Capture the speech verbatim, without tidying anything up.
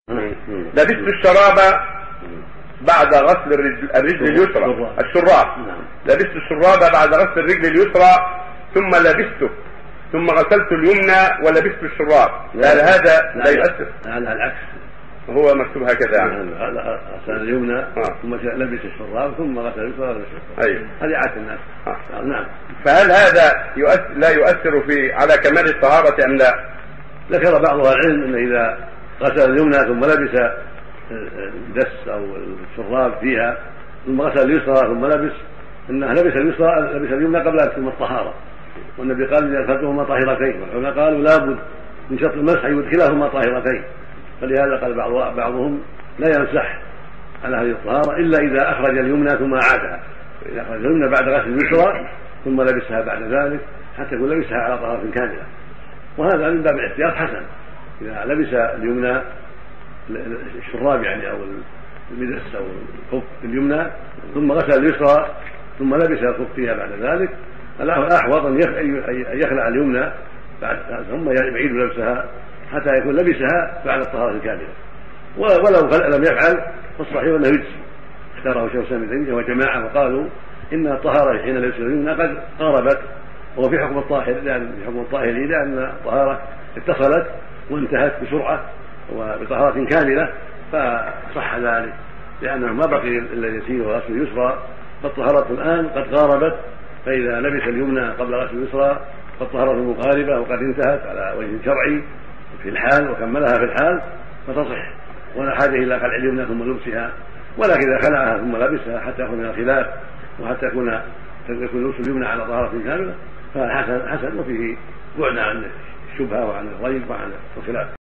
لبست الشراب بعد غسل الرجل, الرجل اليسرى الشراب لبست الشراب بعد غسل الرجل اليسرى ثم لبسته ثم غسلت اليمنى ولبست الشراب، هل هذا لا يؤثر؟ هذا العكس، هو مكتوب هكذا يعني غسل اليمنى ثم لبس الشراب ثم غسل اليسرى ولبس الشراب. ايوه هذه عادة الناس. آه. نعم. فهل هذا يؤثر لا يؤثر في على كمال الطهارة ام لا؟ ذكر بعض العلم ان اذا غسل اليمنى ثم لبس الدس او الشراب فيها ثم غسل اليسرى ثم لبس انه لبس اليسرى لبس اليمنى قبل ان تتم الطهارة، والنبي قال اذا ادخلتهما طاهرتين، والعلماء قالوا لابد من شرط المسح يدخلهما طاهرتين، فلهذا قال بعض بعضهم لا يمسح على هذه الطهارة الا اذا اخرج اليمنى ثم اعادها، اذا اخرج اليمنى بعد غسل اليسرى ثم لبسها بعد ذلك حتى يكون لبسها على طهارة كاملة، وهذا من باب الاحتياط حسن. اذا لبس اليمنى الشراب يعني او المدس او الخف اليمنى ثم غسل اليسرى ثم لبس الخف فيها بعد ذلك، الأحوط أن يخلع اليمنى بعد ثم يعيد لبسها حتى يكون لبسها بعد الطهارة الكاملة، ولو لم يفعل فالصحيح أنه يجزي. اختاره شيخ الإسلام ابن تيمية وجماعة وقالوا إن الطهارة حين لبس اليمنى قد قاربت، وهو في حكم الطاهر لأن في حكم الطاهر لأن الطهارة اتصلت وانتهت بسرعة وبطهارة كاملة، فصح ذلك لأنه ما بقي إلا اليسير وغسل اليسرى، فالطهارة الآن قد قاربت، فإذا لبس اليمنى قبل غسل اليسرى فالطهارة مقاربة وقد انتهت على وجه شرعي في الحال وكملها في الحال فتصح، ولا حاجة إلى خلع اليمنى ثم لبسها، ولكن إذا خلعها ثم لبسها حتى يخرج من الخلاف وحتى يكون يكون لبس اليمنى على طهارة كاملة فحسن حسن وفيه بعد عن الشبهة وعن الريب وعن الخلاف.